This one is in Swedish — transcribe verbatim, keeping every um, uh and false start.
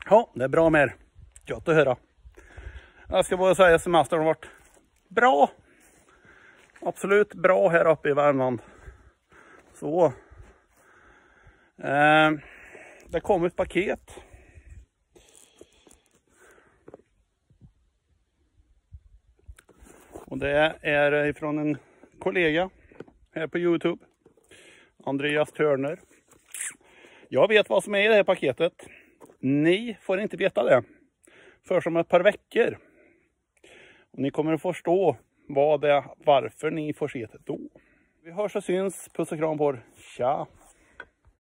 Ja, det är bra med er. Gött att höra. Jag ska bara säga att semestern har varit bra. Absolut bra här uppe i Värmland. Så. Eh, det kom ett paket. Och det är ifrån en kollega här på YouTube. Andreas Törner. Jag vet vad som är i det här paketet. Ni får inte veta det. För som ett par veckor. Och ni kommer att förstå vad det är, varför ni får se det då. Vi hörs och syns. Puss och kram på er. Tja!